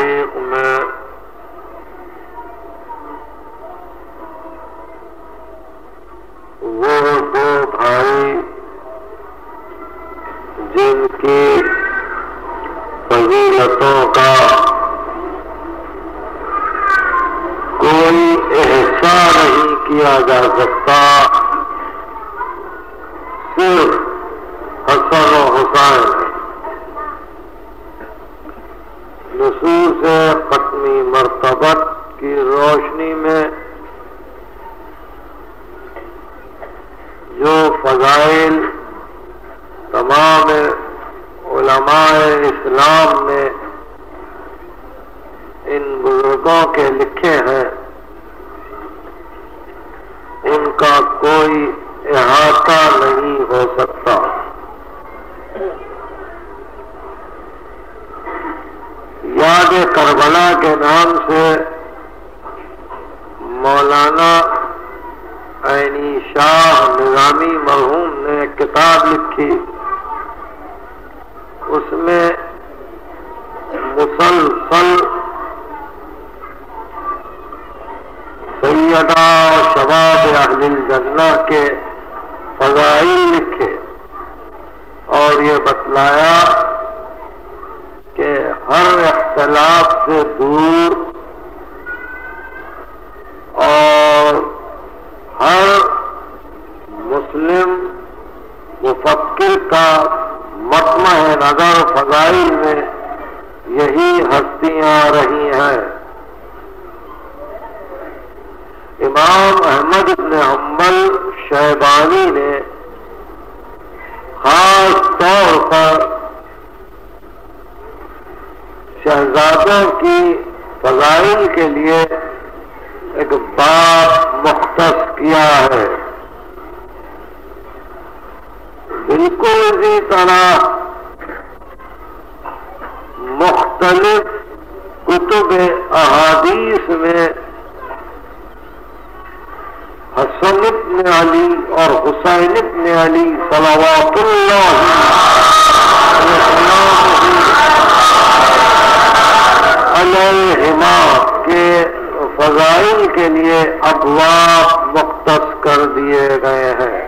تحقیق میں وہ دو بھائی جن کی فضیلتوں کا کوئی احسان نہیں کیا جا سکتا، صرف حسن و حسین ہے۔ نصوص ختمی مرتبت کی روشنی میں جو فضائل تمام علماء اسلام نے ان بزرگوں کے لکھے ہیں، ان کا کوئی احاطہ نہیں ہو سکتا۔ یاد کربلا کے نام سے مولانا عینی شاہ نظامی مرحوم نے ایک کتاب لکھی، اس میں مسلسل سیدہ و شباب اہل الجنہ کے فضائل لکھے اور یہ بتلایا کہ ہر اختلاف سے دور اور ہر مسلم مفکر کا مطمع نظر فضائل میں یہی ہستیاں رہی ہیں۔ امام احمد بن حنبل شیبانی نے خاص طور پر شہزادوں کی فضائل کے لیے ایک باب مختص کیا ہے۔ بالکل اسی طرح مختلف کتب احادیث میں حسن ابن علی اور حسین ابن علی صلوات اللہ علیہما کے فضائل کے لیے ابواب مختص کر دیے گئے ہیں۔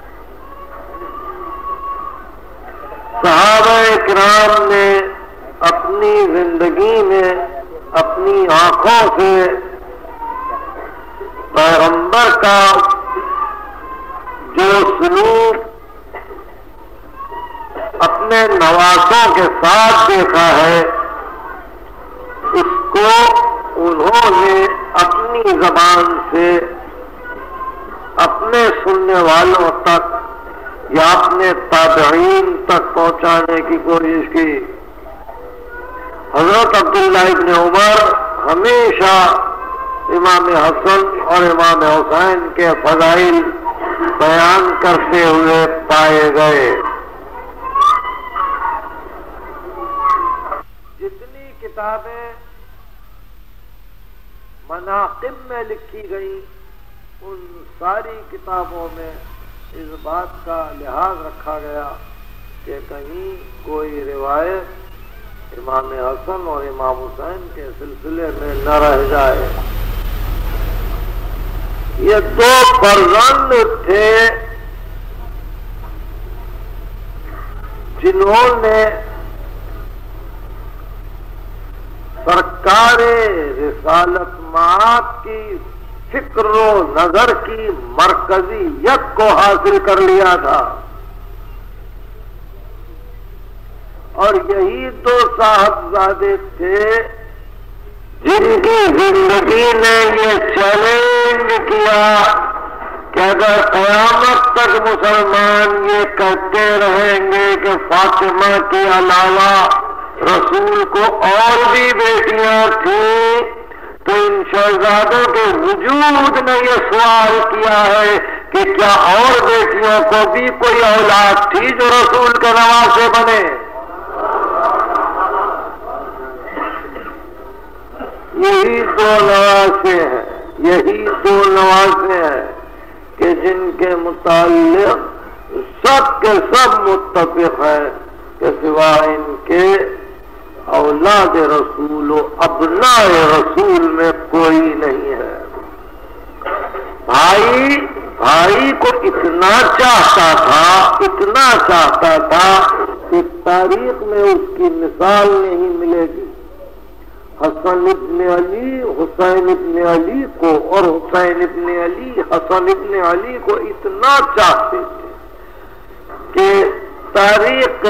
صحابہ کرام نے اپنی زندگی میں اپنی آنکھوں سے پیغمبر کا جو سلوک اپنے نواسوں کے ساتھ دیکھا ہے، اس کو انہوں نے اپنی زبان سے اپنے سننے والوں تک یا اپنے تابعین تک پہنچانے کی کوشش کی۔ حضرت عبداللہ ابن عمر ہمیشہ امام حسن اور امام حسین کے فضائل بیان کرتے ہوئے پائے گئے۔ جتنی کتابیں مناقب میں لکھی گئی، ان ساری کتابوں میں اس بات کا لحاظ رکھا گیا کہ کہیں کوئی روایت امام حسن اور امام حسین کے سلسلے میں نہ رہ جائے۔ یہ دو فرزند تھے جنہوں نے سرکار رسالت مآب کی فکر و نظر کی مرکزیت کو حاصل کر لیا تھا، اور یہی دو صاحبزادے تھے جن کی زندگی نے یہ چیلنج کیا کہ اگر قیامت تک مسلمان یہ کہتے رہیں گے کہ فاطمہ کے علاوہ رسول کو اور بھی بیٹیاں تھیں، تو ان شہزادوں کے وجود نے یہ سوال کیا ہے کہ کیا اور بیٹیوں کو بھی کوئی اولاد تھی جو رسول کے نواسے بنے؟ یہی دو نواسے ہیں کہ جن کے متعلق سب کے سب متفق ہیں کہ سوائے ان کے اولاد رسول و ابناء رسول میں کوئی نہیں ہے۔ بھائی کو اتنا چاہتا تھا کہ تاریخ میں اس کی مثال نہیں ملے گی۔ حسن ابن علی حسین ابن علی کو اور حسین ابن علی حسن ابن علی کو اتنا چاہتے تھے کہ تاریخ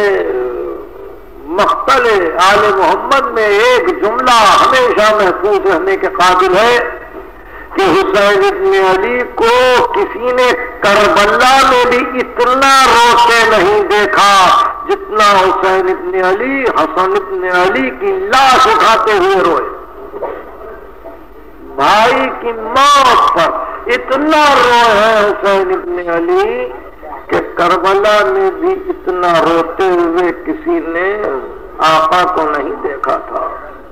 مقتل آل محمد میں ایک جملہ ہمیشہ محفوظ رہنے کے قابل ہے کہ حسین ابن علی کو کسی نے کربلا میں بھی اتنا روتے نہیں دیکھا جتنا حسین ابن علی حسن ابن علی کی لاش اٹھاتے ہوئے روئے۔ بھائی کی موت پر اتنا روئے ہیں حسین ابن علی کہ کربلا میں بھی اتنا روتے ہوئے کسی نے آقا کو نہیں دیکھا تھا۔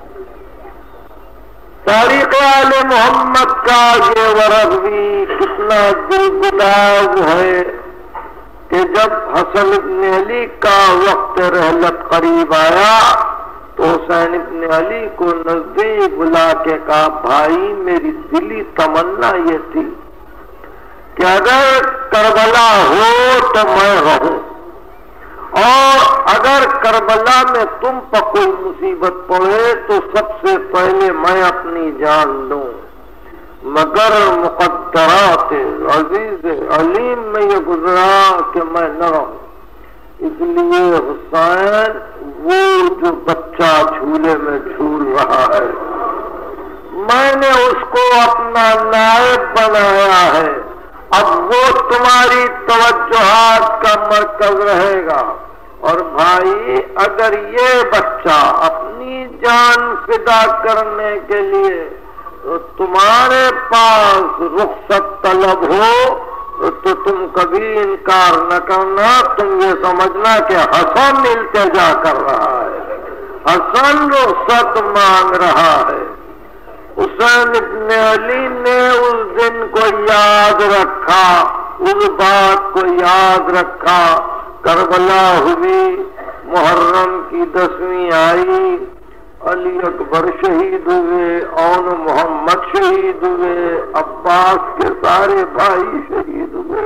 تاریخ آل محمد کا یہ ورق بھی کتنا دلگلاز ہے کہ جب حسن ابن علی کا وقت رحلت قریب آیا تو حسین ابن علی کو نزدیک بلا کے کہا بھائی میری دلی تمنا یہ تھی کہ اگر کربلا ہو تو میں رہوں، اور اگر کربلا میں تم پر کوئی مصیبت پڑے تو سب سے پہلے میں اپنی جان دوں، مگر مقدرات عزیز علیم میں یہ گزرا کہ میں نہ رہوں۔ اس لیے حسین وہ جو بچہ جھولے میں جھول رہا ہے میں نے اس کو اپنا نائب بنایا ہے، اب وہ تمہاری توجہات کا مرکز رہے گا۔ اور بھائی اگر یہ بچہ اپنی جان فدا کرنے کے لیے تو تمہارے پاس رخصت طلب ہو تو تم کبھی انکار نہ کرنا، تم یہ سمجھنا کہ حسن التجا کر رہا ہے، حسن رخصت مانگ رہا ہے۔ حسین ابن علی نے اس دن کو یاد رکھا، اس بات کو یاد رکھا۔ کربلا ہوئی، محرم کی 10ویں آئی، علی اکبر شہید ہوئے، اون محمد شہید ہوئے، عباس کے سارے بھائی شہید ہوئے۔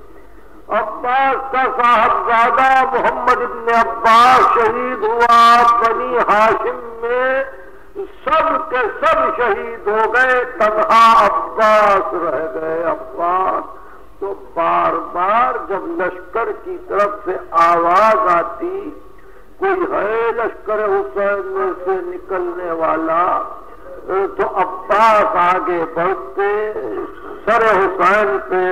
عباس کا صاحبزادہ محمد ابن عباس شہید ہوا، بنی ہاشم میں سب کے سب شہید ہو گئے، تنہا عباس رہ گئے۔ عباس تو بار بار جب لشکر کی طرف سے آواز آتی کوئی ہے لشکر حسین میں سے نکلنے والا تو عباس آگے بڑھتے، سر حسین پہ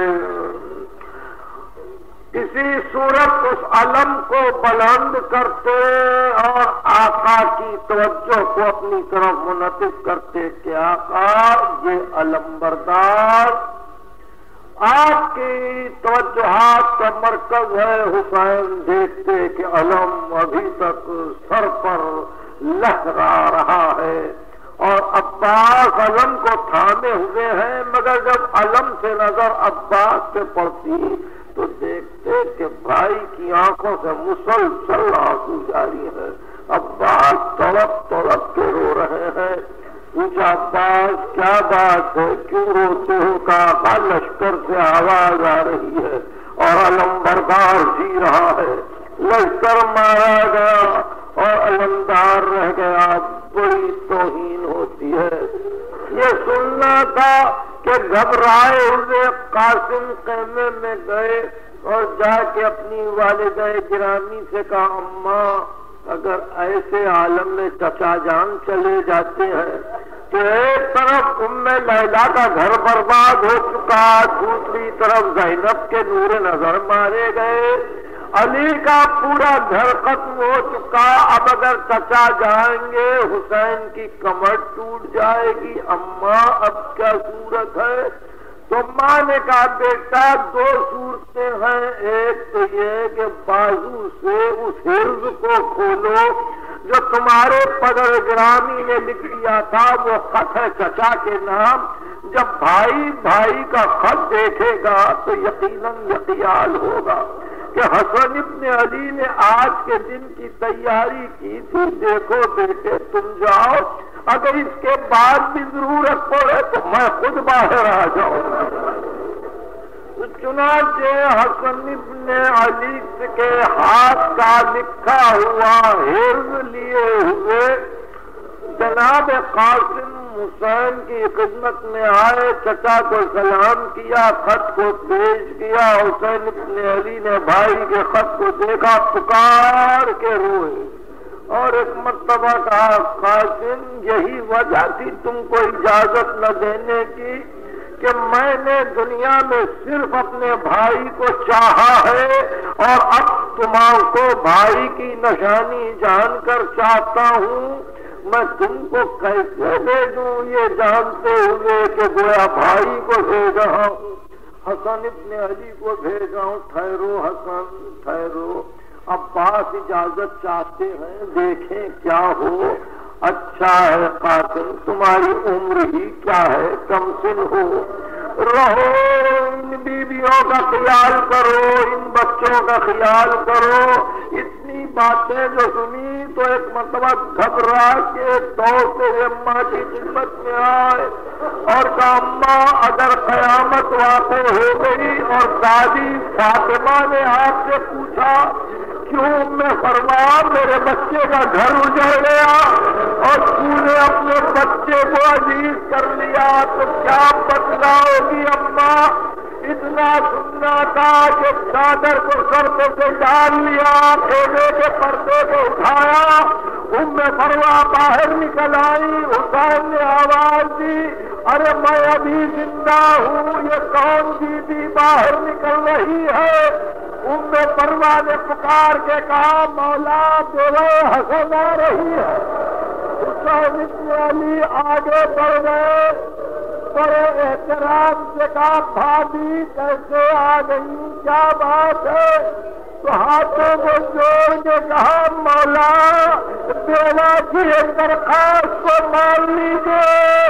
کسی صورت اس علم کو بلند کرتے اور آقا کی توجہ کو اپنی طرف منعطف کرتے کہ آقا یہ علم بردار آپ کی توجہات کا مرکز ہے۔ حسین دیکھتے کہ علم ابھی تک سر پر لہرا رہا ہے اور عباس علم کو تھامے ہوئے ہیں، مگر جب علم سے نظر عباس پہ پڑتی تو دیکھتے کہ بھائی کی آنکھوں سے مسلسل آنسو جاری ہے۔ عباس تڑپ تڑپ کے رو رہے ہیں۔ پوچھا عباس کیا بات ہے، کیوں روتے ہو؟ کہا لشکر سے آواز آ رہی ہے اور علم بردار جی رہا ہے، لشکر مارا گیا اور علمدار رہ گیا، بڑی توہین ہوتی ہے۔ یہ سننا تھا کہ گھبرائے ہوئے قاسم خیمے میں گئے اور جا کے اپنی والدہ گرامی سے کہا اماں اگر ایسے عالم میں چچا جان چلے جاتے ہیں تو ایک طرف ام لیلا کا گھر برباد ہو چکا، دوسری طرف زینب کے نور نظر مارے گئے، علی کا پورا گھر ختم ہو چکا، اب اگر چچا جائیں گے حسین کی کمر ٹوٹ جائے گی، اماں اب کیا صورت ہے؟ تو ماں نے کہا بیٹا دو صورتیں ہیں، ایک تو یہ کہ بازو سے اس حرز کو کھولو جو تمہارے پدر گرامی نے لکھ دیا تھا، وہ خط ہے چچا کے نام، جب بھائی بھائی کا خط دیکھے گا تو یقیناً یہ خیال ہوگا کہ کہ حسن ابن علی نے آج کے دن کی تیاری کی تھی، دیکھو بیٹے تم جاؤ، اگر اس کے بعد بھی ضرورت پڑے تو میں خود باہر آ جاؤں۔ چنانچہ حسن ابن علی کے ہاتھ کا لکھا ہوا حرز لیے ہوئے جناب قاسم حسین کی خدمت میں آئے، چچا کو سلام کیا، خط کو پیش کیا۔ حسین ابن علی نے بھائی کے خط کو دیکھا، پکار کے روئے اور ایک مرتبہ کہا قاسم یہی وجہ تھی تم کو اجازت نہ دینے کی کہ میں نے دنیا میں صرف اپنے بھائی کو چاہا ہے اور اب تمہارے کو بھائی کی نشانی جان کر چاہتا ہوں، میں تم کو کیسے بھیجوں یہ جانتے ہوئے کہ گویا بھائی کو بھیج رہا ہوں، حسن ابن علی کو بھیج رہا ہوں۔ ٹھہرو حسن ٹھہرو، عباس اجازت چاہتے ہیں، دیکھیں کیا ہو۔ اچھا ہے قاسم، تمہاری عمر ہی کیا ہے، کم سن ہو، رہو، ان بیویوں کا خیال کرو، ان بچوں کا خیال کرو۔ اتنی باتیں جو سنی تو ایک مرتبہ گھبرا کے دوڑتے ہوئے اماں کی خدمت میں آئے اور کہا اماں اگر قیامت واقع ہو گئی اور دادی فاطمہ نے آپ سے پوچھا کیوں میں فرما میرے بچے کا گھر اجڑ گیا اور تو نے اپنے بچے کو عزیز کر لیا تو کیا بتلاؤ گی اماں؟ اتنا سننا تھا کہ چادر کو سر پہ سے ڈال لیا، خیمے کے پردے کو اٹھایا، فروا باہر نکل آئی۔ حسین نے آواز دی ارے میں ابھی زندہ ہوں، یہ کون بیوی باہر نکل رہی ہے؟ فروا نے پکار کے کہا مولا بیوہ حسن آ رہی ہے۔ حسین ابن علی آگے بڑھ گئے، بڑے احترام سے کہا بھابھی کیسے آ گئی، کیا بات ہے؟ تو ہاتھوں کو جوڑ کے کہا مولا بیوہ کی ایک درخواست کو مان لیجیے،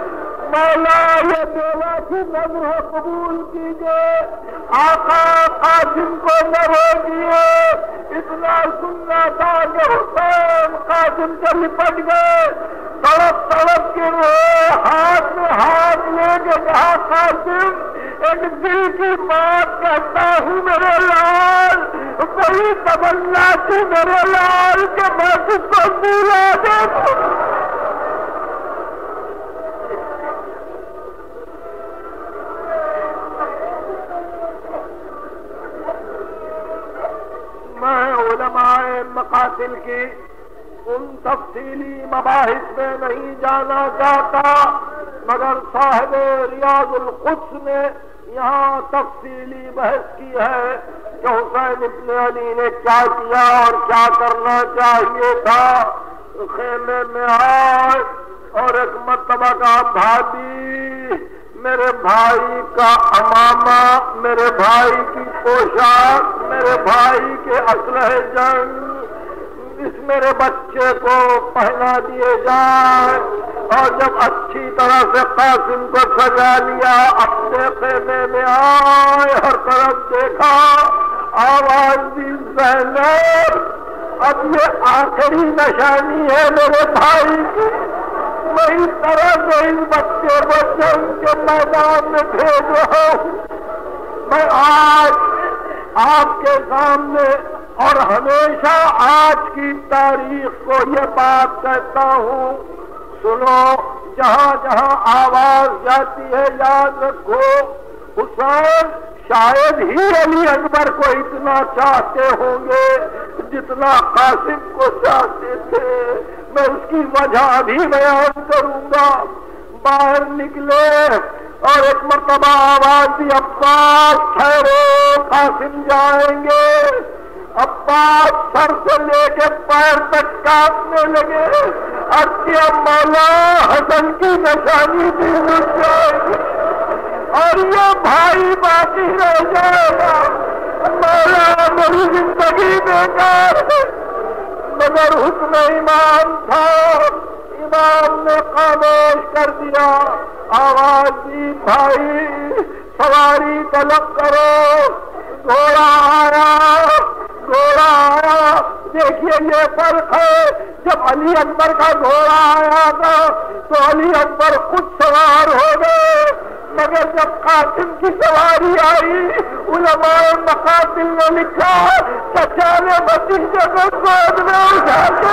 مولا یہ بیوہ کی نظر قبول کیجیے، آقا قاسم کو نہ روکیے۔ اتنا سننا تھا کہ حسین قاسم سے لپٹ گئے، تڑپ تڑپ کے روئے، ہاتھ میں ہاتھ لے کے کہا قاسم ایک دل کی بات کہتا ہوں میرے لال، بڑی تمنا تھی میرے لال کہ میں تم کو بھولا دوں۔ میں علماء مقاتل کی ان تفصیلی مباحث میں نہیں جانا چاہتا، مگر صاحب ریاض القدس نے یہاں تفصیلی بحث کی ہے کہ حسین ابن علی نے کیا کیا اور کیا کرنا چاہیے تھا۔ خیمے میں آئے اور ایک مرتبہ کہا بھابھی میرے بھائی کا عمامہ، میرے بھائی کی پوشاک، میرے بھائی کے اسلحے جنگ اس میرے بچے کو پہنا دیے جائیں۔ اور جب اچھی طرح سے قاسم کو سجا لیا اپنے خیمے میں آئے، ہر طرف دیکھا، آواز دی زینب اب یہ آخری نشانی ہے میرے بھائی کی، میں اس طرح سے اس بچے کو جنگ کے میدان میں بھیج رہا ہوں۔ میں آج آپ کے سامنے اور ہمیشہ آج کی تاریخ کو یہ بات کہتا ہوں، سنو، جہاں جہاں آواز جاتی ہے یاد رکھو حسین شاید ہی علی اکبر کو اتنا چاہتے ہوں گے جتنا قاسم کو چاہتے تھے۔ میں اس کی وجہ بھی بیان کروں گا۔ باہر نکلے اور ایک مرتبہ آواز دی عباس ٹھہرو قاسم جائیں گے۔ عباس سر سے لے کے پیر تک کاٹنے لگے، اچھا مولا حسن کی نشانی بھی مل جائے گی اور یہ بھائی باقی رہ جائے گا، مولا میری زندگی بیکار ہے۔ مگر حکم امام تھا، امام نے خاموش کر دیا، آواز دی بھائی سواری طلب کرو، گھوڑا آیا. دیکھیے یہ فرق ہے. جب علی اکبر کا گھوڑا آیا تھا تو علی اکبر خود سوار ہو گئے، مگر جب قاسم کی سواری آئی علماء مقاتل نے لکھا چچا نے بھتیجے کو گود میں اٹھا کے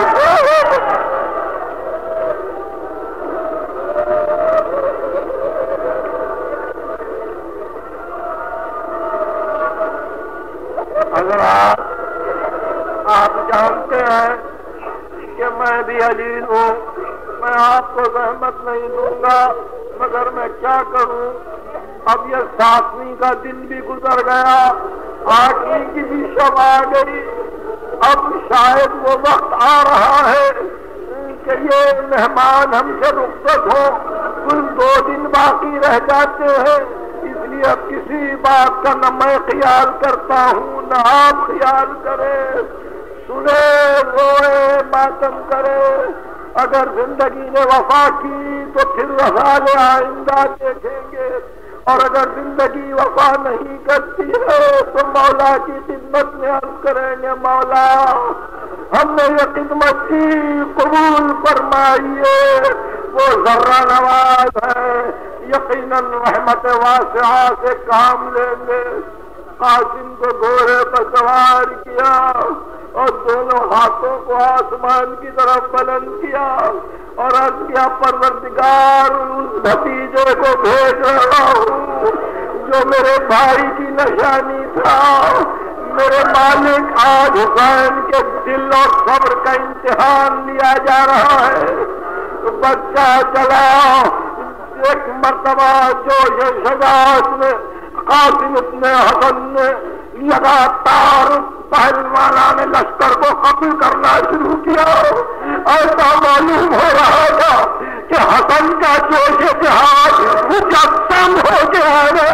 آپ جانتے ہیں کہ میں بھی علی ہوں، میں آپ کو زحمت نہیں دوں گا، مگر میں کیا کروں. اب یہ 7ویں کا دن بھی گزر گیا، 8ویں کی بھی شب آ گئی. اب شاید وہ وقت آ رہا ہے کہ یہ مہمان ہم سے رخصت ہو. کل 2 دن باقی رہ جاتے ہیں، اس لیے اب کسی بات کا نہ میں خیال کرتا ہوں نہ آپ خیال کرے. سنے روئے ماتم کرے. اگر زندگی نے وفا کی تو پھر وفا آئندہ دیکھیں گے، اور اگر زندگی وفا نہیں کرتی ہے تو مولا کی خدمت میں عرض کریں گے مولا ہم نے یہ خدمت کی قبول فرمائیے. وہ ذرہ نواز ہے، یقیناً رحمت واسعہ سے کام لیں گے. قاسم کو گھوڑے پر سوار کیا اور دونوں ہاتھوں کو آسمان کی طرف بلند کیا اور عرض کیا پروردگار اس بھتیجے کو بھیج رہا ہوں جو میرے بھائی کی نشانی تھا. میرے مالک آج حسین کے دل اور صبر کا امتحان لیا جا رہا ہے. بچہ چلا. ایک مرتبہ جوش شجاعت میں قاسم ابن حسن نے لگاتار پہلوانان لشکر کو قتل کرنا شروع کیا. ایسا معلوم ہو رہا تھا کہ حسن کا جوش جہاد مجسم ہو گیا ہے.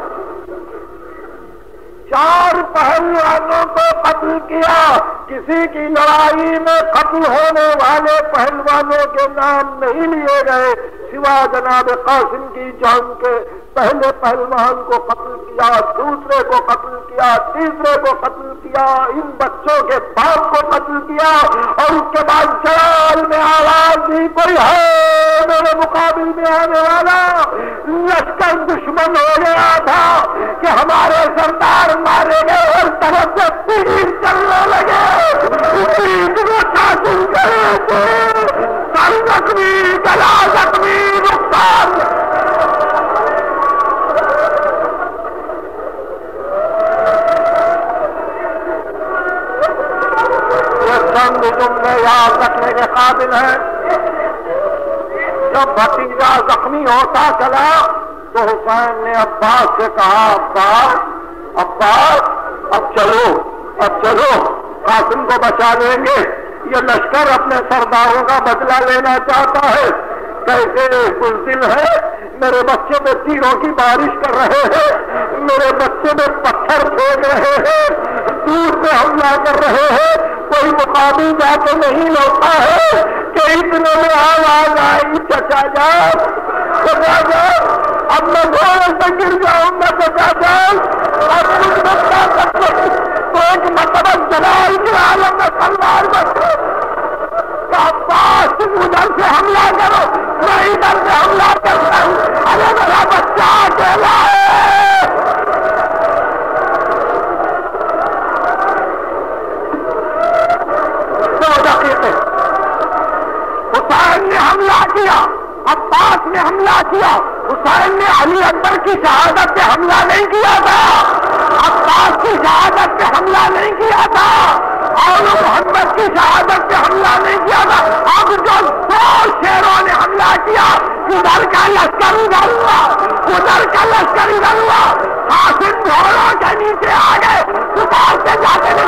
4 پہلوانوں کو قتل کیا. کسی کی لڑائی میں قتل ہونے والے پہلوانوں کے نام نہیں لیے گئے سوا جناب قاسم کی جان کے. پہلے پہلوان کو قتل کیا، دوسرے کو قتل کیا، تیسرے کو قتل کیا، ان بچوں کے باپ کو قتل کیا، اور اس کے بعد جلال میں آواز دی کوئی ہے میرے مقابل میں آنے والا. لشکر دشمن ہو گیا تھا کہ ہمارے سردار مارے گئے اور طرف سے تیر چلنے لگے. سر زخمی، گلا زخمی، رخسار. جملے یاد رکھنے کے قابل ہیں. جب بھتیجا زخمی ہوتا چلا تو حسین نے عباس سے کہا عباس اب چلو قاسم کو بچا لیں گے. یہ لشکر اپنے سرداروں کا بدلہ لینا چاہتا ہے. کیسے بزدل ہے. میرے بچے میں تیروں کی بارش کر رہے ہیں، میرے بچے میں پتھر پھینک رہے ہیں، دور سے حملہ کر رہے ہیں. کوئی مقابل جا کے نہیں لوٹا ہے کہ اتنے میں آواز آئی چچا جان اب میں گھوڑے سے گر جاؤں گا چچا جان. اور تو ایک مرتبہ جلال کے عالم میں تلوار عباس تم ادھر سے حملہ کرو میں ادھر سے حملہ کرتا ہوں. ارے میرا بچہ اکیلا ہے. 2 دقیقے. حسین نے حملہ کیا، عباس نے حملہ کیا. حسین نے علی اکبر کی شہادت پہ حملہ نہیں کیا تھا، عباس کی شہادت پہ حملہ نہیں کیا تھا، اور محمد کی شہادت پہ حملہ نہیں کیا تھا. اب جو 2 شیروں نے حملہ کیا ادھر کا لشکر ادھر ہوا، ادھر کا لشکر ادھر ہوا. قاسم گھوڑوں کے نیچے آ گئے. ادھر سے جاتے ہیں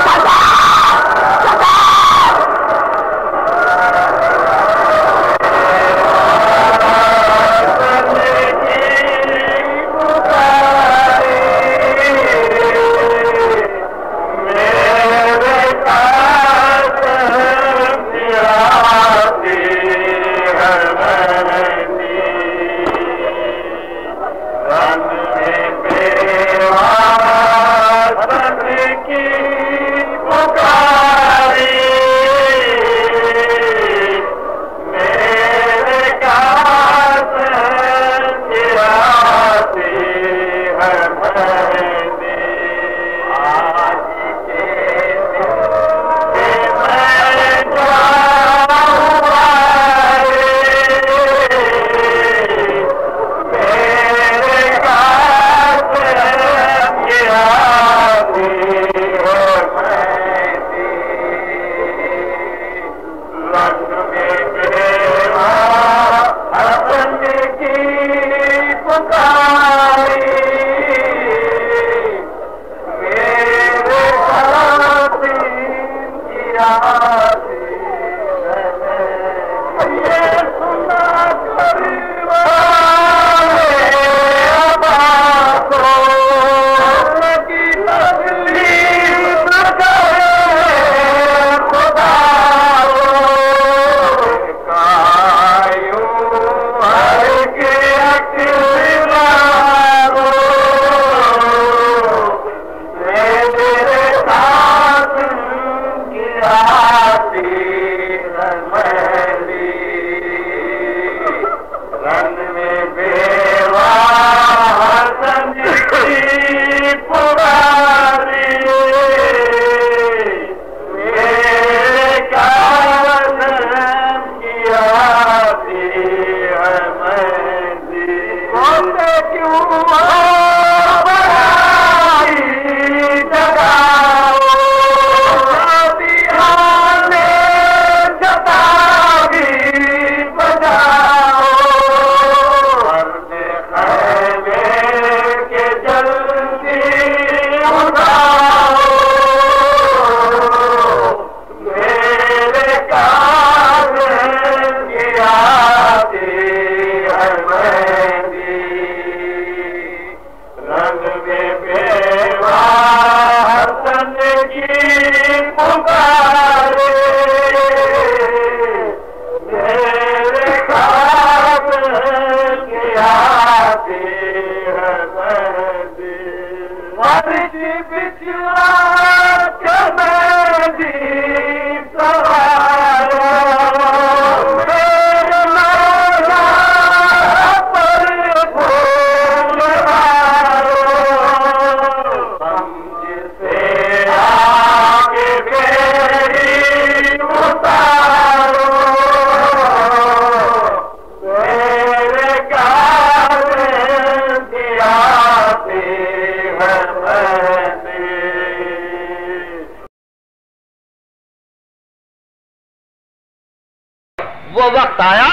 وہ وقت آیا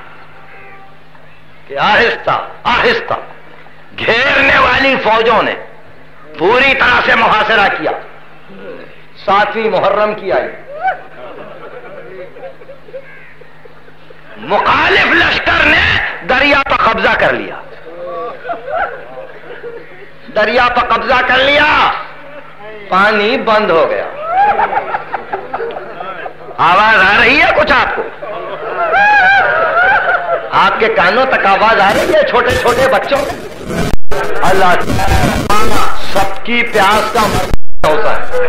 کہ آہستہ آہستہ گھیرنے والی فوجوں نے پوری طرح سے محاصرہ کیا. 7ویں محرم کی آئی. مخالف لشکر نے دریا پر قبضہ کر لیا. دریا پر قبضہ کر لیا. پانی بند ہو گیا. آواز آ رہی ہے کچھ آپ کو؟ آپ کے کانوں تک آواز آ رہی ہے چھوٹے چھوٹے بچوں؟ اللہ سب کی پیاس کا ہوتا ہے.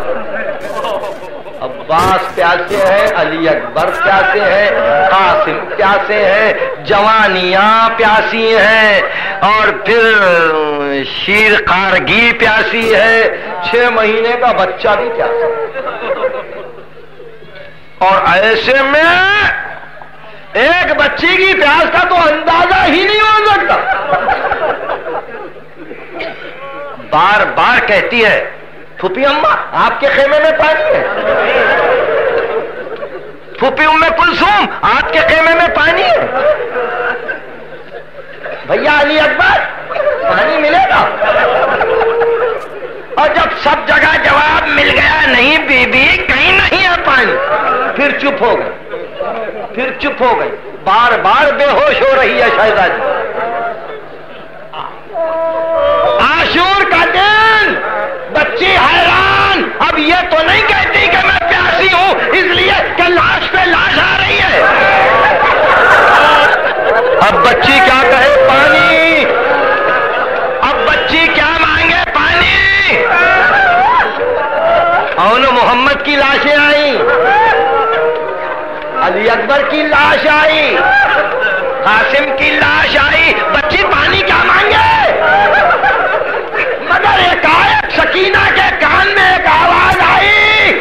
عباس پیاسے ہیں, علی اکبر پیاسے ہیں, قاسم پیاسے ہیں, جوانیاں پیاسی ہیں, اور پھر شیر کارگی پیاسی ہے, 6 مہینے کا بچہ بھی پیاسا ہے. اور ایسے میں ایک بچی کی پیاس کا تو اندازہ ہی نہیں ہو سکتا. بار بار کہتی ہے پھوپھی اماں آپ کے خیمے میں پانی ہے, پھوپھی ام کلثوم آپ کے خیمے میں پانی ہے, بھیا علی اکبر پانی ملے گا. اور جب سب جگہ جواب مل گیا نہیں بی بی کہیں نہیں ہے پانی, پھر چپ ہو گئی, پھر چپ ہو گئی. بار بار بے ہوش ہو رہی ہے شہزادی. عاشور کا دن, بچی حیران, اب یہ تو نہیں کہتی کہ میں پیاسی ہوں اس لیے کہ لاش پہ لاش آ رہی ہے. اب بچی کیا کہے؟ پانی. اب بچی کیا مانگے؟ پانی. اون محمد کی لاشیں آئیں, علی اکبر کی لاش آئی, قاسم کی لاش آئی, بچی پانی کیا مانگے؟ مگر ایک سکینہ کے کان میں ایک آواز آئی,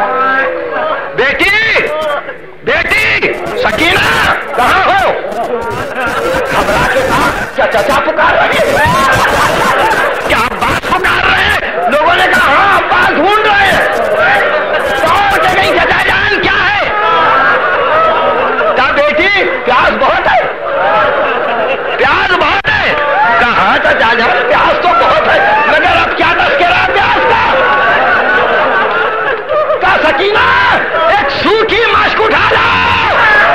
بیٹی بیٹی سکینہ کہاں ہو؟ گھبرا کے کہا کیا چچا پکار رہے ہیں؟ کیا عباس پکار رہے ہیں؟ لوگوں نے کہا ہاں عباس ڈھونڈ رہے ہیں. دوڑ کے گئی چچا جان کیا ہے؟ کہا بیٹی پیاس بہت ہے, پیاس بہت ہے. کہاں چچا جان پیاس تو بہت ہے مگر اب کیا تذکرہ پیاس کا؟ کہا سکینہ ایک سوکھی مشک اٹھا لاؤ,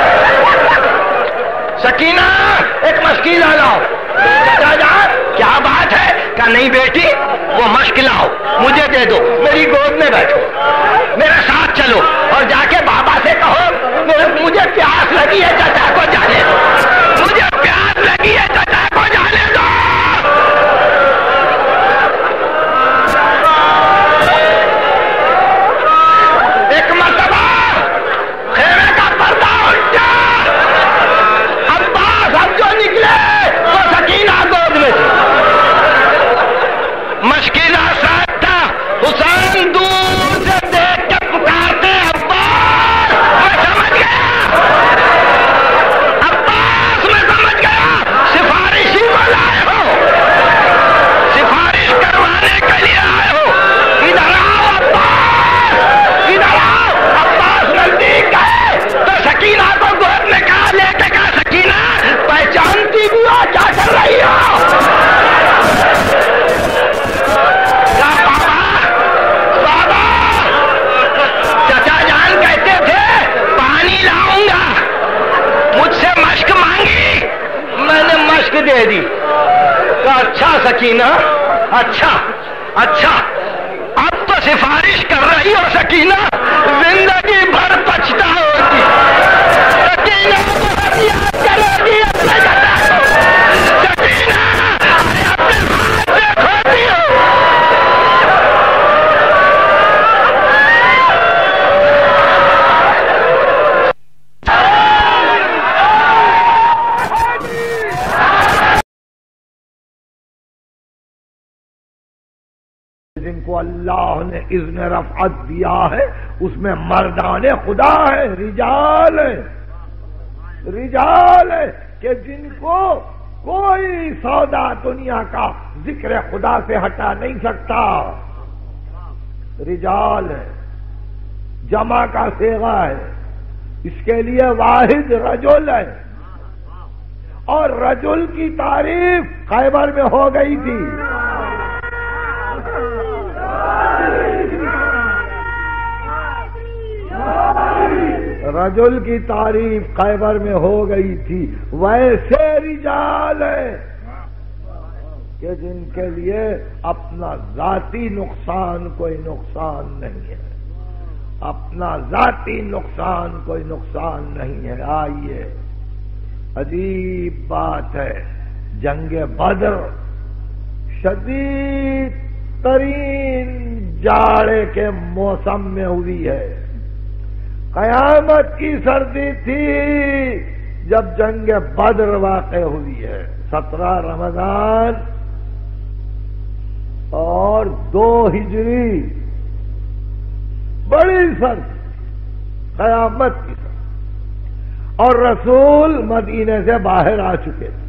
سکینہ ایک مشکی لا لاؤ. چچا جان کیا بات ہے؟ کہا نہیں بیٹی وہ مشک لاؤ, مجھے دے دو, میری گود میں بیٹھو, میرے ساتھ چلو اور جا کے بابا سے کہو مجھے پیاس لگی ہے, چچا کو جانے دو, مجھے پیاس لگی ہے, چچا کو جانے دو. ایک مرتبہ خیمے کا پردہ الٹا, عباس اب جو نکلے وہ سکینہ گود میں تھی. مشکلہ ساتھ تھا, حسین دور سے دیکھ کے پکارتے عباس, میں سمجھ گیا, عباس میں سمجھ گیا سفارشی کو لائے ہو, سفارش کروانے کے لیے آئے ہو. ادھر آؤ عباس, ادھر آؤ. عباس نزدیک گئے تو سکینہ کو گود میں کہا, لے کے کہا سکینہ پہچانتی بھی ہو کیا کر رہی ہو؟ چچا جان کہتے تھے پانی لاؤں گا, مجھ سے مشک مانگی, میں نے مشک دے دی. کہا اچھا سکینہ اچھا اچھا, اب تو سفارش کر رہی ہو سکینہ, زندگی بھر پچھتا ہوگی. سکینہ بہت یاد کرے گی اپنے چچا کو, سکینہ اپنے ہاتھ سے کھوتی ہو. جن کو اللہ نے اذن رفعت دیا ہے اس میں مردان خدا ہے، رجال ہے، رجال ہے کہ جن کو کوئی سودا دنیا کا ذکر خدا سے ہٹا نہیں سکتا، رجال ہے، جمع کا صیغہ ہے، اس کے لیے واحد رجل ہے، اور رجل کی تعریف خیبر میں ہو گئی تھی۔ رجل کی تعریف خیبر میں ہو گئی تھی، ویسے رجال ہے کہ جن کے لیے اپنا ذاتی نقصان کوئی نقصان نہیں ہے، اپنا ذاتی نقصان کوئی نقصان نہیں ہے۔ آئیے، عجیب بات ہے، جنگ بدر شدید ترین جاڑے کے موسم میں ہوئی ہے، قیامت کی سردی تھی جب جنگ بدر واقع ہوئی ہے، 17 رمضان اور 2 ہجری، بڑی سردی، قیامت کی سردی، اور رسول مدینے سے باہر آ چکے تھے۔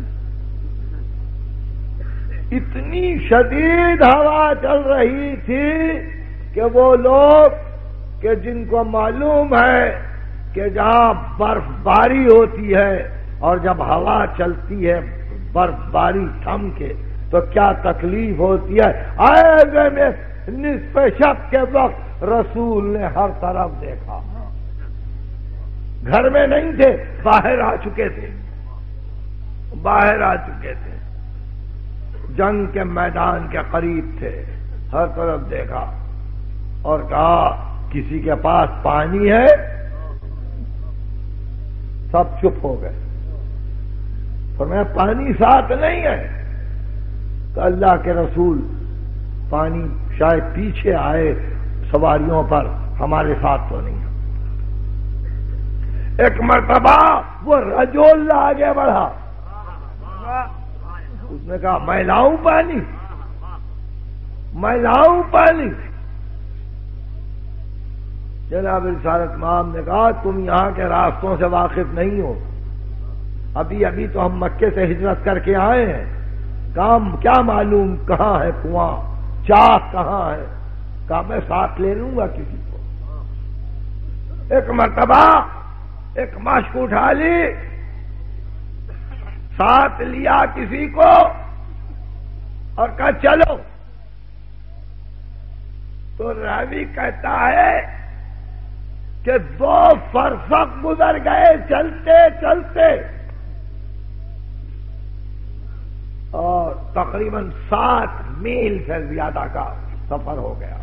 اتنی شدید ہوا چل رہی تھی کہ وہ لوگ کہ جن کو معلوم ہے کہ جہاں برف باری ہوتی ہے اور جب ہوا چلتی ہے برف باری تھم کے تو کیا تکلیف ہوتی ہے، ایسے میں نصف شب کے وقت رسول نے ہر طرف دیکھا، گھر میں نہیں تھے، باہر آ چکے تھے، باہر آ چکے تھے، جنگ کے میدان کے قریب تھے، ہر طرف دیکھا اور کہا کسی کے پاس پانی ہے؟ سب چپ ہو گئے، فرمایا پانی ساتھ نہیں ہے، تو اللہ کے رسول پانی شاید پیچھے آئے سواریوں پر، ہمارے ساتھ تو نہیں ہے۔ ایک مرتبہ وہ رجل آگے بڑھا، اس نے کہا میں لاؤں پانی، میں لاؤں پانی۔ جناب رسالت مآب نے کہا تم یہاں کے راستوں سے واقف نہیں ہو، ابھی ابھی تو ہم مکے سے ہجرت کر کے آئے ہیں، کام کیا معلوم کہاں ہے کنواں، چاہ کہاں ہے؟ کہا میں ساتھ لے لوں گا کسی کو۔ ایک مرتبہ ایک مشک اٹھا لی، ساتھ لیا کسی کو اور کہا چلو، تو راوی کہتا ہے کہ 2 فرسخ گزر گئے چلتے چلتے، اور تقریباً 7 میل سے زیادہ کا سفر ہو گیا۔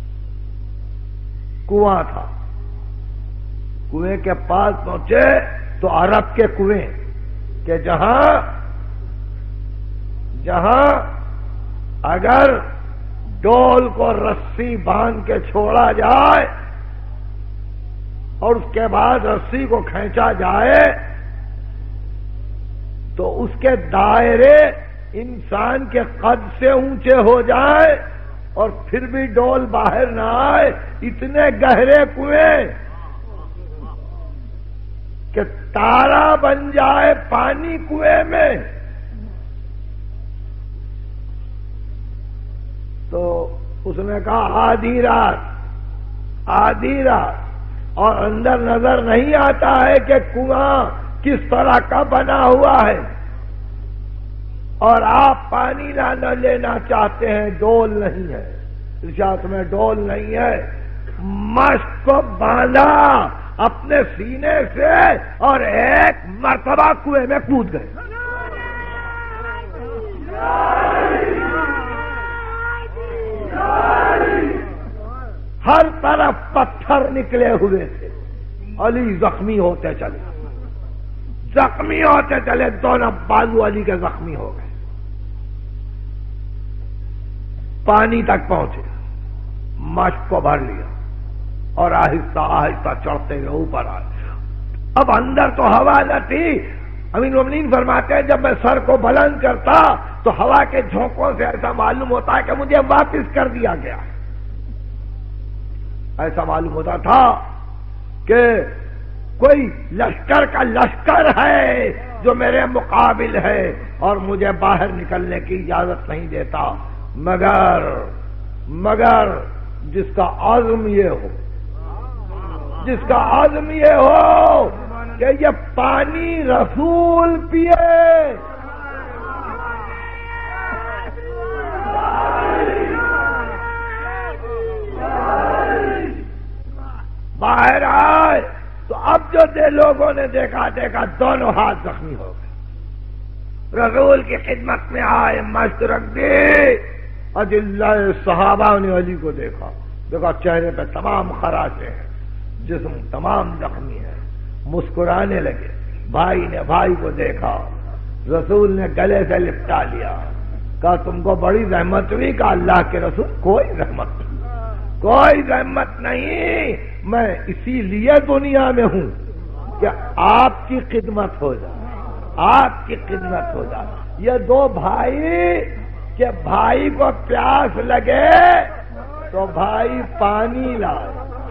کنواں تھا، کنویں کے پاس پہنچے تو عرب کے کنویں کہ جہاں اگر ڈول کو رسی باندھ کے چھوڑا جائے اور اس کے بعد رسی کو کھینچا جائے تو اس کے دائرے انسان کے قد سے اونچے ہو جائے اور پھر بھی ڈول باہر نہ آئے، اتنے گہرے کنویں کہ تارا بن جائے پانی کنویں میں۔ تو اس نے کہا آدھی رات، اور اندر نظر نہیں آتا ہے کہ کنواں کس طرح کا بنا ہوا ہے، اور آپ پانی نہ لینا چاہتے ہیں، ڈول نہیں ہے، ارشاد میں ڈول نہیں ہے، مشک کو باندھا اپنے سینے سے اور ایک مرتبہ کنویں میں کود گئے۔ ہر طرف پتھر نکلے ہوئے تھے، علی زخمی ہوتے چلے، دونوں بازو علی کے زخمی ہو گئے، پانی تک پہنچے، مشک کو بھر لیا اور آہستہ آہستہ چڑھتے ہوئے اوپر آئے۔ اب اندر تو ہوا نہ تھی، امیر المومنین فرماتے ہیں جب میں سر کو بلند کرتا تو ہوا کے جھونکوں سے ایسا معلوم ہوتا ہے کہ مجھے واپس کر دیا گیا. ایسا معلوم ہوتا تھا کہ کوئی لشکر کا لشکر ہے جو میرے مقابل ہے اور مجھے باہر نکلنے کی اجازت نہیں دیتا مگر جس کا عزم یہ ہو، جس کا عزم یہ ہو کہ یہ پانی رسول پیے، باہر آئے. تو اب جو لوگوں نے دیکھا دونوں ہاتھ زخمی ہو گئے. رسول کی خدمت میں آئے، مشت رکھ دی. اجلہ صحابہ نے علی کو دیکھا چہرے پہ تمام خراشیں ہیں، جسم تمام زخمی ہے، مسکرانے لگے. بھائی نے بھائی کو دیکھا، رسول نے گلے سے لپٹا لیا، کہا تم کو بڑی رحمت ہوئی. کہا اللہ کے رسول کوئی رحمت نہیں، کوئی رحمت نہیں، میں اسی لیے دنیا میں ہوں کہ آپ کی خدمت ہو جائے، آپ کی خدمت ہو جائے. یہ دو بھائی کہ بھائی کو پیاس لگے تو بھائی پانی لائے،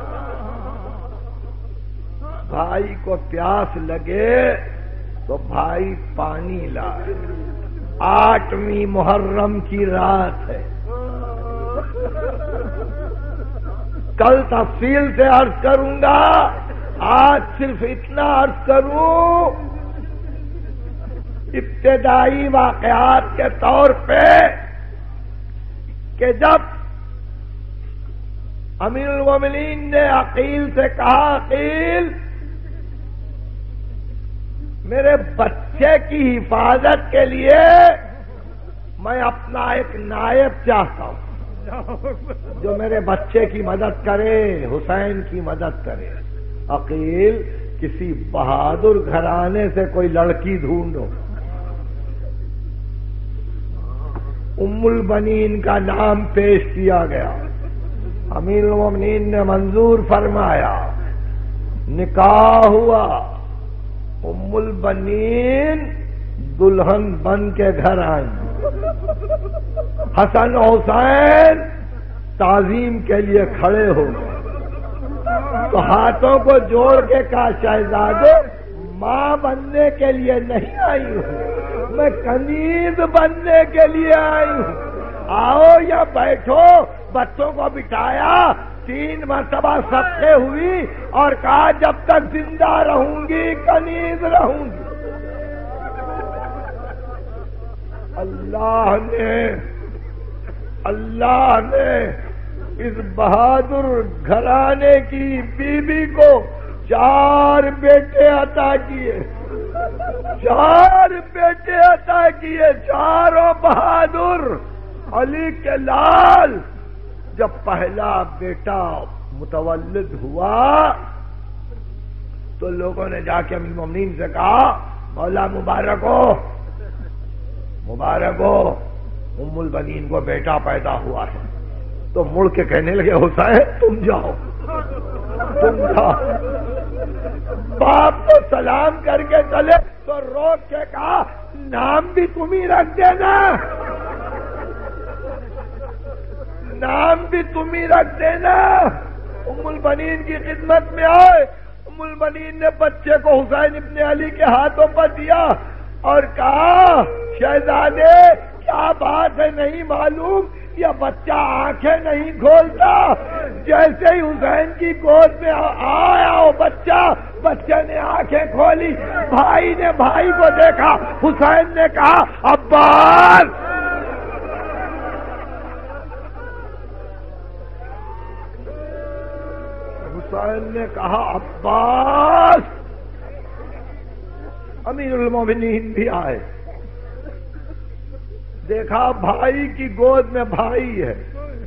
بھائی کو پیاس لگے تو بھائی پانی لائے. 8ویں محرم کی رات ہے. کل تفصیل سے عرض کروں گا، آج صرف اتنا عرض کروں. ابتدائی واقعات کے طور پہ کہ جب امیر المومنین نے عقیل سے کہا عقیل میرے بچے کی حفاظت کے لیے میں اپنا ایک نائب چاہتا ہوں جو میرے بچے کی مدد کرے، حسین کی مدد کرے. عقیل کسی بہادر گھرانے سے کوئی لڑکی ڈھونڈو. ام البنین کا نام پیش کیا گیا، امیر المومنین نے منظور فرمایا، نکاح ہوا. ام البنین دلہن بن کے گھر آئی. حسن حسین تعظیم کے لیے کھڑے ہو گئے تو ہاتھوں کو جوڑ کے کہا شہزادے ماں بننے کے لیے نہیں آئی ہوں، میں کنیز بننے کے لیے آئی ہوں. آؤ یا بیٹھو. بچوں کو بٹھایا، 3 مرتبہ صدقے ہوئی اور کہا جب تک زندہ رہوں گی کنیز رہوں گی. اللہ نے اس بہادر گھرانے کی بیوی کو 4 بیٹے عطا کیے، 4 بیٹے عطا کیے، چاروں بہادر. علی کے لال جب پہلا بیٹا متولد ہوا تو لوگوں نے جا کے امیر المومنین سے کہا مولا مبارک ہو، مبارک ہو، ام البنین کو بیٹا پیدا ہوا ہے. تو مڑ کے کہنے لگے حسین تم جاؤ، تم جاؤ. باپ کو سلام کر کے چلے تو روک کے کہا نام بھی تم ہی رکھ دینا، نام بھی تم ہی رکھ دینا. ام البنین کی خدمت میں آئے. ام البنین نے بچے کو حسین ابن علی کے ہاتھوں پر دیا اور کہا شہزادے کیا بات ہے نہیں معلوم، یہ بچہ آنکھیں نہیں کھولتا. جیسے ہی حسین کی گود میں آیا وہ بچے نے آنکھیں کھولی. بھائی نے بھائی کو دیکھا. حسین نے کہا عباس. حسین نے کہا عباس. امیر المومنین بھی آئے، دیکھا بھائی کی گود میں بھائی ہے،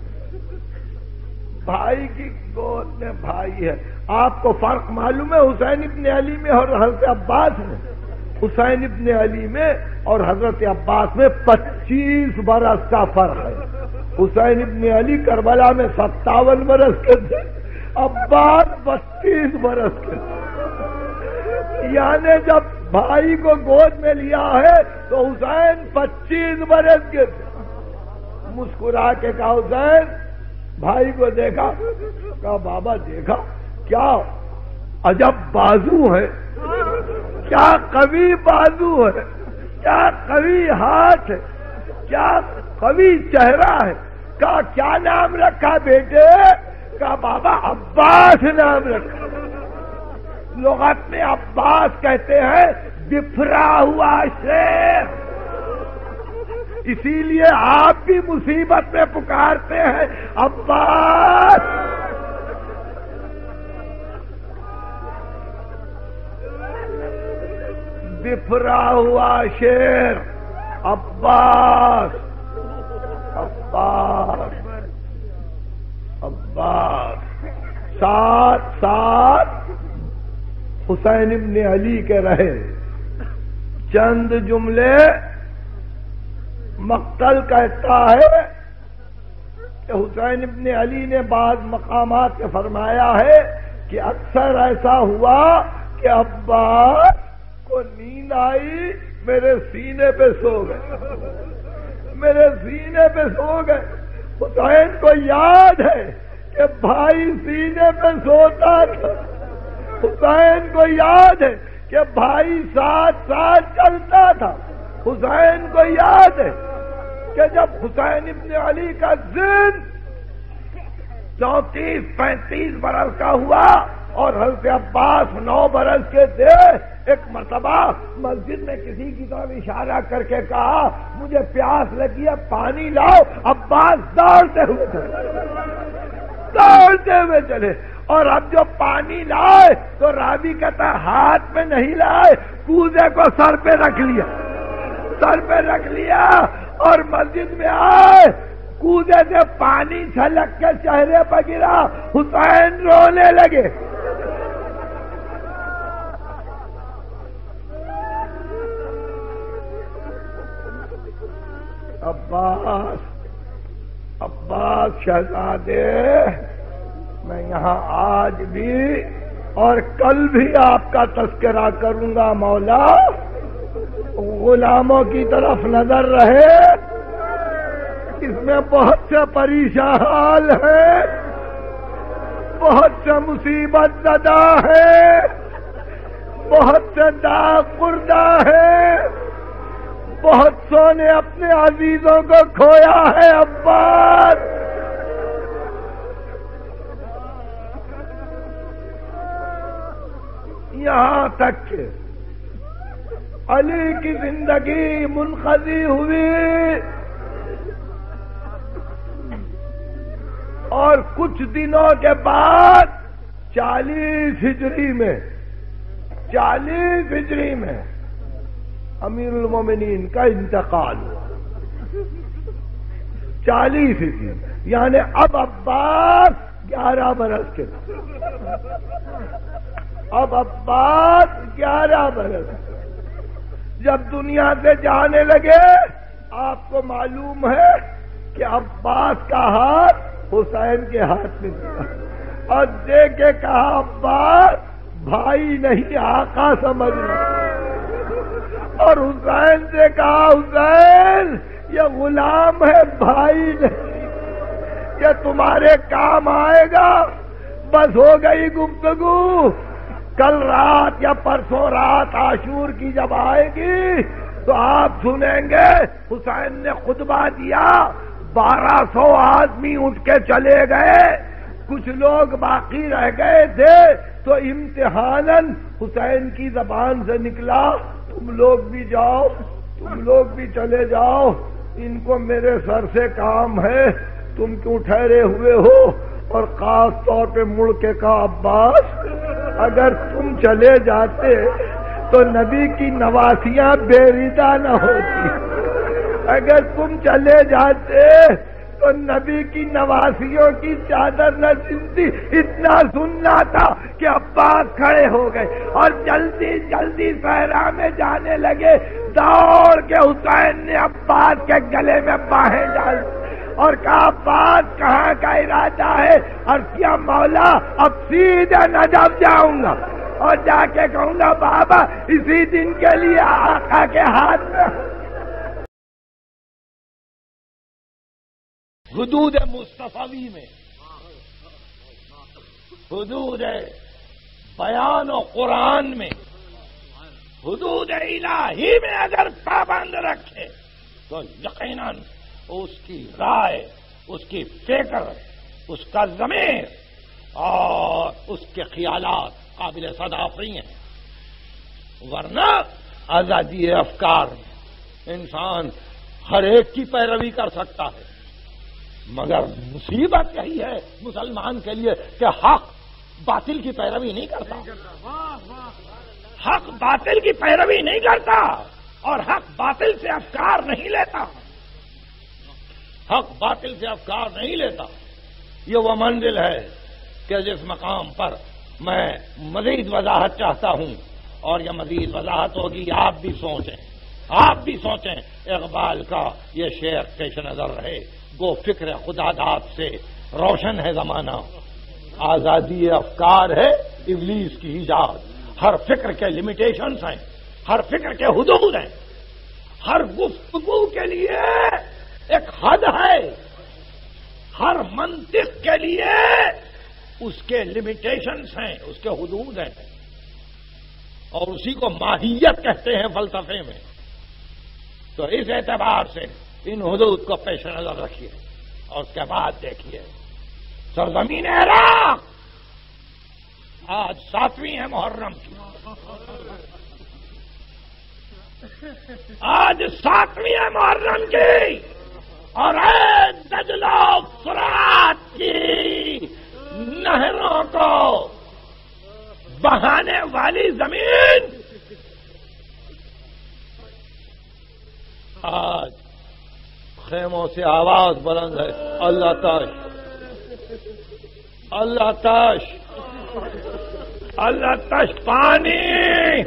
بھائی کی گود میں بھائی ہے. آپ کو فرق معلوم ہے حسین ابن علی میں اور حضرت عباس میں؟ حسین ابن علی میں اور حضرت عباس میں 25 برس کا فرق ہے. حسین ابن علی کربلا میں 57 برس کے تھے، عباس 32 برس کے تھے. یعنی جب بھائی کو گود میں لیا ہے تو حسین 25 برس کے تھے. مسکرا کے کہا حسین، بھائی کو دیکھا، کہا بابا دیکھا کیا عجب بازو ہے، کیا قوی بازو ہے، کیا قوی ہاتھ ہے، کیا قوی چہرہ ہے. کہا کیا نام رکھا بیٹے؟ کہا بابا عباس نام رکھا. لغت میں عباس کہتے ہیں بفرا ہوا شیر. اسی لیے آپ بھی مصیبت میں پکارتے ہیں عباس. بفرا ہوا شیر عباس. عباس عباس. ساتھ ساتھ حسین ابن علی کے رہے. چند جملے. مقتل کہتا ہے کہ حسین ابن علی نے بعض مقامات میں فرمایا ہے کہ اکثر ایسا ہوا کہ عباس کو نیند آئی، میرے سینے پہ سو گئے، میرے سینے پہ سو گئے. حسین کو یاد ہے کہ بھائی سینے پہ سوتا تھا. حسین کو یاد ہے کہ بھائی ساتھ ساتھ چلتا تھا. حسین کو یاد ہے کہ جب حسین ابن علی کا سن 34-35 برس کا ہوا اور حضرت عباس 9 برس کے تھے، ایک مرتبہ مسجد میں کسی کی طرف اشارہ کر کے کہا مجھے پیاس لگی ہے، پانی لاؤ. عباس دوڑتے ہوئے چلے. اور اب جو پانی لائے تو راوی کہتا ہاتھ میں نہیں لائے، کوزے کو سر پہ رکھ لیا، سر پہ رکھ لیا اور مسجد میں آئے. کوزے سے پانی چھلک کے چہرے پر گرا. حسین رونے لگے. عباس شہزادے، میں یہاں آج بھی اور کل بھی آپ کا تذکرہ کروں گا. مولا غلاموں کی طرف نظر رہے، اس میں بہت سے پریشان حال ہے، بہت سے مصیبت زدہ ہے، بہت سے داغ خوردہ ہے، بہت سو نے اپنے عزیزوں کو کھویا ہے. عباس یہاں تک کہ علی کی زندگی منقضی ہوئی اور کچھ دنوں کے بعد 40 ہجری میں امیر المومنین کا انتقال ہوا. 40 ہجری یعنی اب عباس 11 برس کے تھے. اب عباس 11 برس. جب دنیا سے جانے لگے آپ کو معلوم ہے کہ عباس کا ہاتھ حسین کے ہاتھ میں تھا اور دے کے کہا عباس بھائی نہیں آقا سمجھنا. اور حسین سے کہا حسین یہ غلام ہے بھائی نہیں، یہ تمہارے کام آئے گا. بس ہو گئی گفتگو. کل رات یا پرسوں رات عاشور کی جب آئے گی تو آپ سنیں گے حسین نے خطبہ دیا. 1200 آدمی اٹھ کے چلے گئے، کچھ لوگ باقی رہ گئے تھے تو امتحاناً حسین کی زبان سے نکلا تم لوگ بھی جاؤ، تم لوگ بھی چلے جاؤ، ان کو میرے سر سے کام ہے، تم کیوں ٹھہرے ہوئے ہو. اور خاص طور پہ مڑ کے کہا عباس اگر تم چلے جاتے تو نبی کی نواسیاں بے ردا نہ ہوتی، اگر تم چلے جاتے تو نبی کی نواسیوں کی چادر نہ سنتی. اتنا سننا تھا کہ عباس کھڑے ہو گئے اور جلدی جلدی صحرا میں جانے لگے. دوڑ کے حسین نے عباس کے گلے میں باہیں ڈال اور کہا عباس کہاں کا ارادہ ہے؟ اور کیا مولا اب سیدھے نجف جاؤں گا. اور جا کے کہوں گا بابا اسی دن کے لیے آقا کے ہاتھ میں حدود مصطفی میں، حدود بیان و قرآن میں، حدود الہی میں اگر پابند رکھے تو یقیناً اس کی رائے، اس کی فکر، اس کا ضمیر اور اس کے خیالات قابل صداقت ہیں۔ ورنہ آزادی افکار میں انسان ہر ایک کی پیروی کر سکتا ہے، مگر مصیبت یہی ہے مسلمان کے لیے کہ حق باطل کی پیروی نہیں کرتا، حق باطل کی پیروی نہیں کرتا اور حق باطل سے افکار نہیں لیتا، حق باطل سے افکار نہیں لیتا۔ یہ وہ منزل ہے کہ جس مقام پر میں مزید وضاحت چاہتا ہوں، اور یہ مزید وضاحت ہوگی آپ بھی سوچیں، آپ بھی سوچیں۔ اقبال کا یہ شعر پیش نظر رہے، گو فکر خدا داد سے روشن ہے زمانہ، آزادی افکار ہے ابلیس کی ایجاد، ہر فکر کے لمیٹیشنز ہیں، ہر فکر کے حدود ہیں، ہر گفتگو کے لیے ایک حد ہے، ہر منطق کے لیے اس کے لمیٹیشنز ہیں، اس کے حدود ہیں، اور اسی کو ماہیت کہتے ہیں فلسفے میں۔ تو اس اعتبار سے ان حدود کو پیش نظر رکھیے اور اس کے بعد دیکھیے سرزمین عراق آج 7ویں ہے محرم کی، آج 7ویں ہے محرم کی، اور اے دجلہ و فرات کی نہروں کو بہانے والی زمین آج خیموں سے آواز بلند ہے، اللہ تاش، اللہ تاش، اللہ تاش، پانی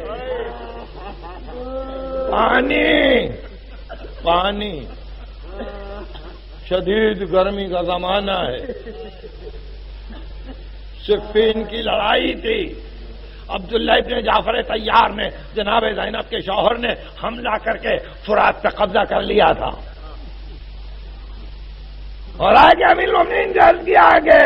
پانی پانی، شدید گرمی کا زمانہ ہے، صفین کی لڑائی تھی، عبداللہ ابن جعفر طیار نے جناب زینب کے شوہر نے حملہ کر کے فرات پہ قبضہ کر لیا تھا، اور آگے امیر المومنین جلد کیا آگے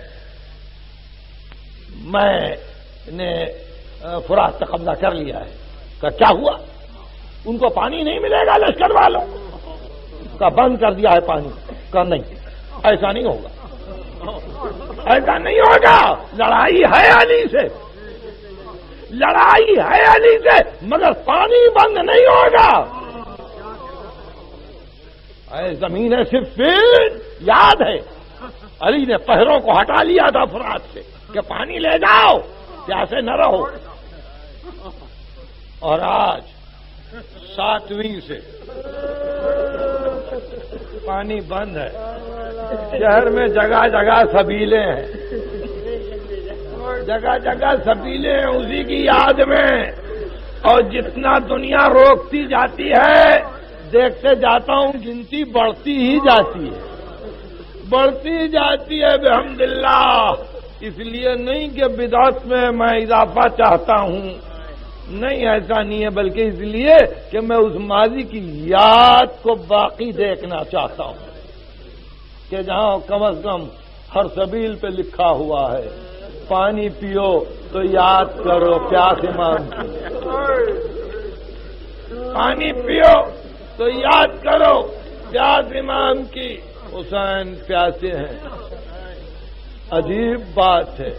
میں نے فرات پہ قبضہ کر لیا ہے، کہ کیا ہوا؟ ان کو پانی نہیں ملے گا لشکر والوں کا، بند کر دیا ہے پانی کا، نہیں ایسا نہیں ہوگا، ایسا نہیں ہوگا، لڑائی ہے علی سے، لڑائی ہے علی سے، مگر پانی بند نہیں ہوگا۔ اے زمین صفین یاد ہے، علی نے پہروں کو ہٹا لیا تھا فرات سے کہ پانی لے جاؤ، پیاسے نہ رہو، اور آج 7ویں سے پانی بند ہے، شہر میں جگہ جگہ سبیلیں ہیں، جگہ جگہ سبیلیں ہیں اسی کی یاد میں، اور جتنا دنیا روکتی جاتی ہے دیکھتے جاتا ہوں گنتی بڑھتی ہی جاتی ہے، بڑھتی جاتی ہے بحمداللہ، اس لیے نہیں کہ بدعت میں اضافہ چاہتا ہوں، نہیں ایسا نہیں ہے، بلکہ اس لیے کہ میں اس ماضی کی یاد کو باقی دیکھنا چاہتا ہوں کہ جہاں کم از کم ہر سبیل پہ لکھا ہوا ہے پانی پیو تو یاد کرو پیاس امام کی، پانی پیو تو یاد کرو پیاس امام کی، حسین پیاسے ہیں۔ عجیب بات ہے،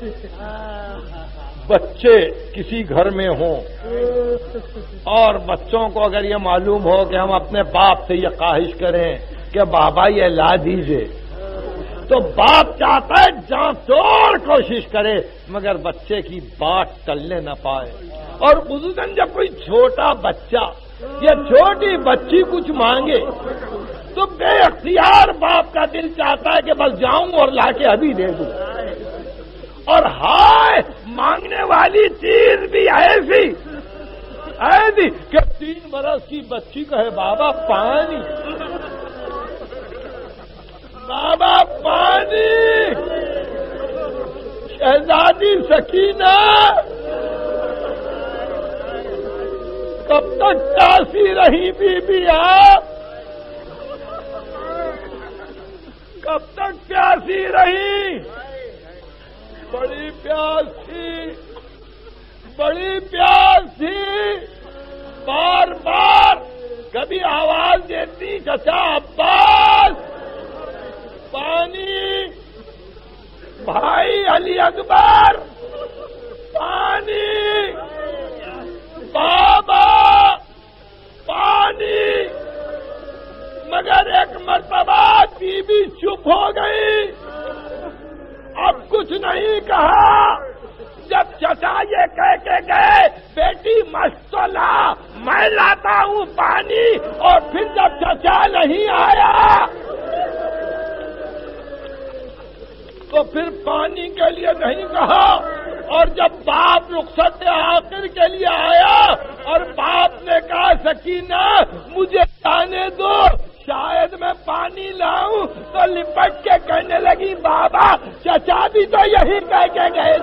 بچے کسی گھر میں ہوں اور بچوں کو اگر یہ معلوم ہو کہ ہم اپنے باپ سے یہ خواہش کریں کہ بابا یہ لا دیجئے، تو باپ چاہتا ہے جان توڑ کوشش کرے مگر بچے کی بات ٹلنے نہ پائے، اور خصوصاً جب کوئی چھوٹا بچہ یا چھوٹی بچی کچھ مانگے تو بے اختیار باپ کا دل چاہتا ہے کہ بس جاؤں اور لا کے ابھی دے دوں، اور ہائے مانگنے والی چیز بھی ایسی کہ 3 برس کی بچی کہے بابا پانی، بابا پانی۔ شہزادی سکینہ کب تک پیاسی رہی بی بی آپ؟ کب تک پیاسی رہی؟ بڑی پیاس تھی، بڑی پیاس تھی، بار بار کبھی آواز دیتی چچا عباس پانی، بھائی علی اکبر پانی، بابا پانی، مگر ایک مرتبہ بی بی چپ ہو گئی، اب کچھ نہیں کہا۔ جب چچا یہ کہہ کے گئے بیٹی مشق تو لا، میں لاتا ہوں پانی، اور پھر جب چچا نہیں آیا تو پھر پانی کے لیے نہیں کہا، اور جب باپ رخصت آخر کے لیے آیا اور باپ نے کہا سکینہ مجھے جانے دو، شاید میں پانی لاؤں، تو لپٹ کے کہنے لگی بابا چچا بھی تو یہی کہہ کے گئے۔